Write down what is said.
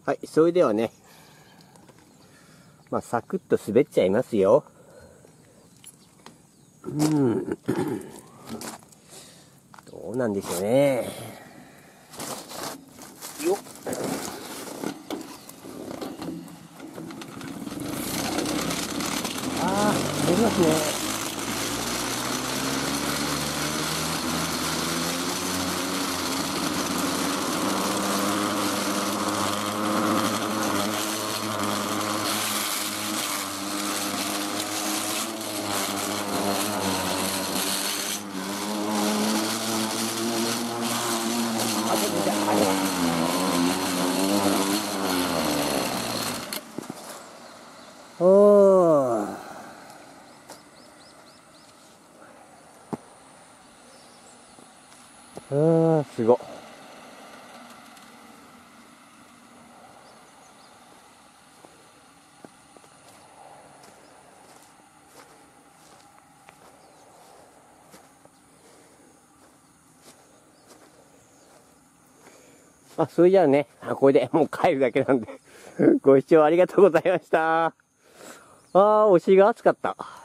はい、それではね、まあ、サクッと滑っちゃいますよ。どうなんでしょうね。よっ。ああ、出ますね。おー。すごっ。あ、それじゃあね、これでもう帰るだけなんでご視聴ありがとうございました。お尻が熱かった。